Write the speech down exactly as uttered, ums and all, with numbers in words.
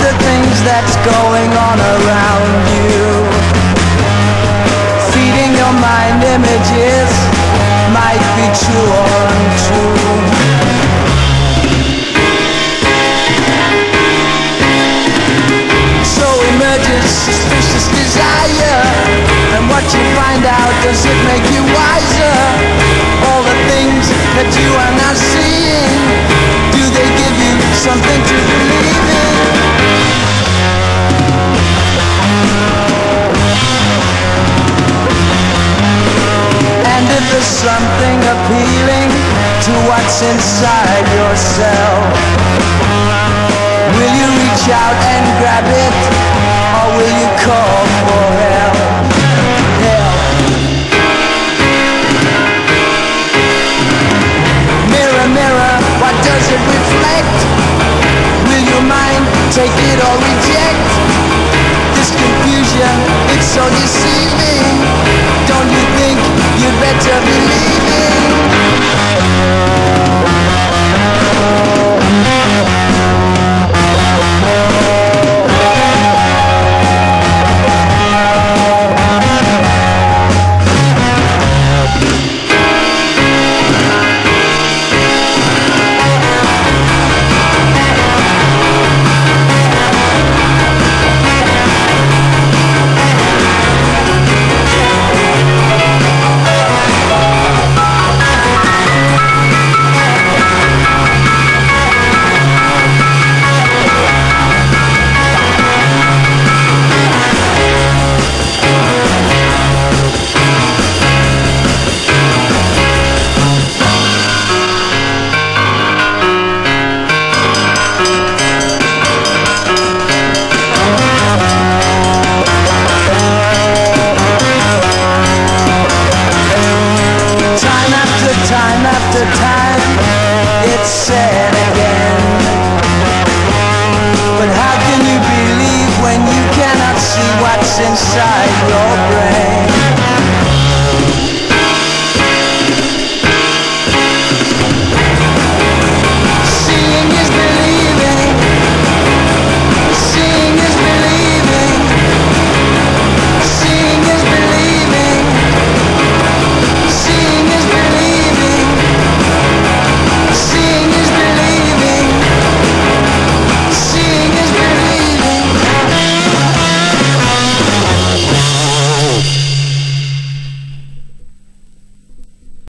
the things that's going on around you. Feeding your mind images might be true or untrue. So emerges suspicious desire, and what you find out, does it make you wiser? All the things that you are now seeing, do they give you something to believe in? And if there's something appealing to what's inside yourself, will you reach out and grab it, or will you call for help? Help. Mirror, mirror, what does it reflect? Will your mind take it or reject? This confusion, it's so deceiving. Don't you think you'd better believe it? Time after time, it's said again. But how can you believe when you cannot see what's inside your brain?